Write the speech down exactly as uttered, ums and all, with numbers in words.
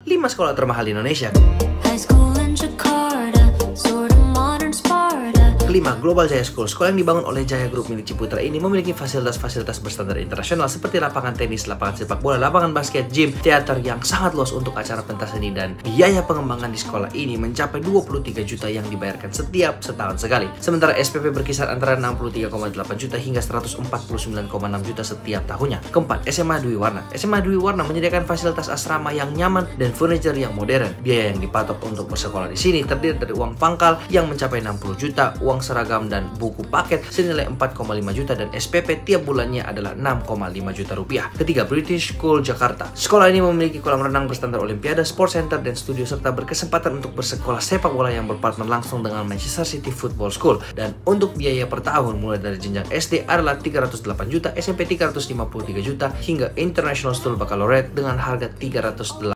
lima sekolah termahal di Indonesia. Kelima, Global Jaya School. Sekolah yang dibangun oleh Jaya Group milik Ciputra ini memiliki fasilitas-fasilitas berstandar internasional seperti lapangan tenis, lapangan sepak bola, lapangan basket, gym, teater yang sangat luas untuk acara pentas seni, dan biaya pengembangan di sekolah ini mencapai dua puluh tiga juta yang dibayarkan setiap setahun sekali. Sementara S P P berkisar antara enam puluh tiga koma delapan juta hingga seratus empat puluh sembilan koma enam juta setiap tahunnya. Keempat, S M A Dwi Warna. S M A Dwi Warna menyediakan fasilitas asrama yang nyaman dan furniture yang modern. Biaya yang dipatok untuk bersekolah di sini terdiri dari uang pangkal yang mencapai enam puluh juta, uang seragam dan buku paket senilai empat koma lima juta, dan S P P tiap bulannya adalah enam koma lima juta rupiah. Ketiga, British School Jakarta. Sekolah ini memiliki kolam renang berstandar Olimpiade, Sport Center, dan studio, serta berkesempatan untuk bersekolah sepak bola yang berpartner langsung dengan Manchester City Football School. Dan untuk biaya per tahun mulai dari jenjang S D adalah tiga ratus delapan juta, S M P tiga ratus lima puluh tiga juta, hingga International School Baccalaureate dengan harga tiga ratus delapan